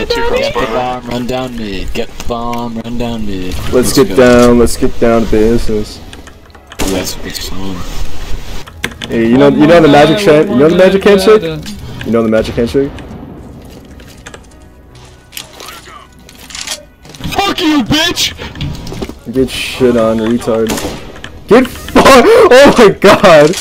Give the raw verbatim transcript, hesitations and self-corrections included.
Get the bomb, run down mid. Get the bomb, run down mid. Let's, let's get go. down. Let's get down to business. That's a good song. Hey, you know, you know the magic chant. You know the magic handshake. You know the magic handshake. Fuck you, bitch! Get shit on, retard. Get fucked! Oh my god!